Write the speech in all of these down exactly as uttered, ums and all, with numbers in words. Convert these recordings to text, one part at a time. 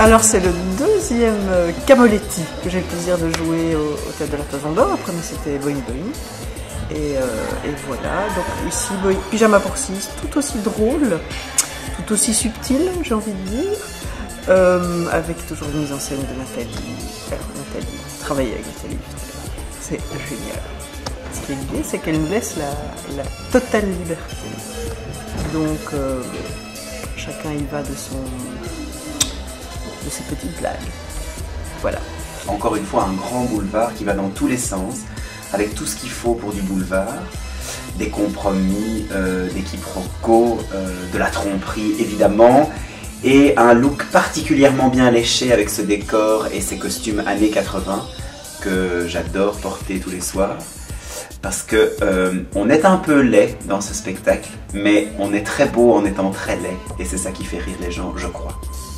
Alors c'est le deuxième Camoletti que j'ai le plaisir de jouer au, au Théâtre de la Toison d'Or. Le premier c'était Boing Boing. Et, euh, et voilà, donc ici Pyjama pour six, tout aussi drôle, tout aussi subtil, j'ai envie de dire, euh, avec toujours une mise en scène de Nathalie. Alors Nathalie, travailler avec Nathalie, c'est génial. Ce qui est l'idée, c'est qu'elle nous laisse la, la totale liberté. Donc euh, chacun y va de son, de ses petites blagues. Voilà. Encore une fois, un grand boulevard qui va dans tous les sens, avec tout ce qu'il faut pour du boulevard, des compromis, euh, des quiproquos, euh, de la tromperie évidemment, et un look particulièrement bien léché avec ce décor et ces costumes années quatre-vingts que j'adore porter tous les soirs, parce que euh, on est un peu laid dans ce spectacle, mais on est très beau en étant très laid, et c'est ça qui fait rire les gens, je crois.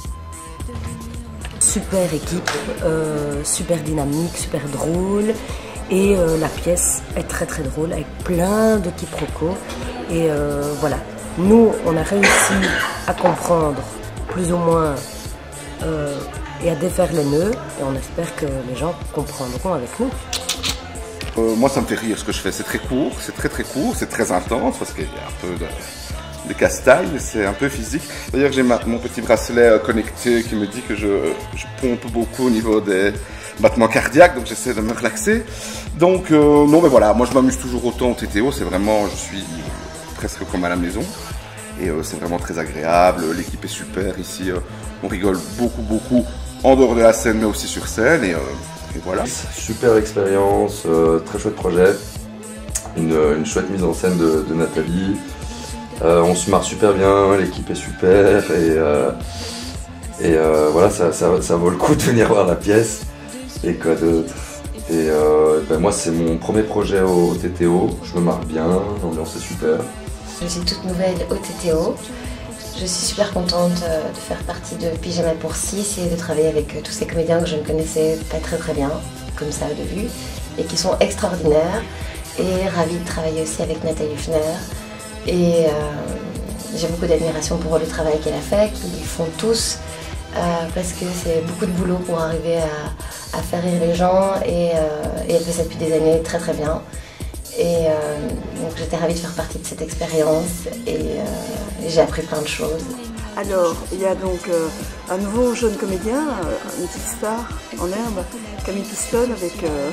Super équipe, euh, super dynamique, super drôle. Et euh, la pièce est très très drôle avec plein de quiproquos. Et euh, voilà, nous on a réussi à comprendre plus ou moins euh, et à défaire les nœuds. Et on espère que les gens comprendront avec nous. Euh, moi ça me fait rire ce que je fais, c'est très court, c'est très très court, c'est très intense parce qu'il y a un peu de, de casse-taille, c'est un peu physique. D'ailleurs j'ai mon petit bracelet euh, connecté qui me dit que je, je pompe beaucoup au niveau des battements cardiaques, donc j'essaie de me relaxer. Donc euh, non mais voilà, moi je m'amuse toujours autant au T T O, c'est vraiment, je suis presque comme à la maison. Et euh, c'est vraiment très agréable, l'équipe est super ici, euh, on rigole beaucoup beaucoup en dehors de la scène mais aussi sur scène et, euh, et voilà. Super expérience, euh, très chouette projet, une, une chouette mise en scène de, de Nathalie, euh, on se marre super bien, l'équipe est super et, euh, et euh, voilà, ça, ça, ça vaut le coup de venir voir la pièce. Et quoi d'autre? Et euh, ben moi c'est mon premier projet au T T O, je me marre bien, l'ambiance est super. Je suis toute nouvelle au T T O, je suis super contente de faire partie de Pyjama pour six et de travailler avec tous ces comédiens que je ne connaissais pas très très bien, comme ça de vue, et qui sont extraordinaires. Et ravie de travailler aussi avec Nathalie Hüfner. Et euh, j'ai beaucoup d'admiration pour le travail qu'elle a fait, qu'ils font tous. Euh, parce que c'est beaucoup de boulot pour arriver à, à faire rire les gens et, euh, et elle fait ça depuis des années très très bien. Et euh, donc j'étais ravie de faire partie de cette expérience et, euh, et j'ai appris plein de choses. Alors, il y a donc euh, un nouveau jeune comédien, euh, une petite star en herbe, Camille Pistol avec, euh,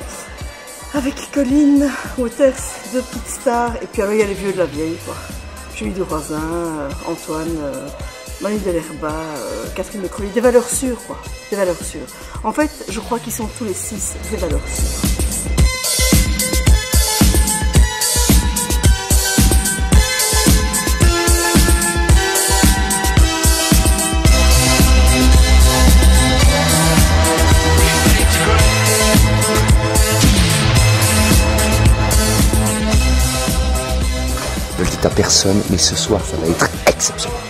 avec Colline Waters, deux petites stars. Et puis alors il y a les vieux de la vieille, quoi. Julie Duroisin, euh, Antoine, euh, Manu Delherba, euh, Catherine Lecroly, des valeurs sûres quoi, des valeurs sûres. En fait, je crois qu'ils sont tous les six des valeurs sûres. Je le dis à personne, mais ce soir ça va être exceptionnel.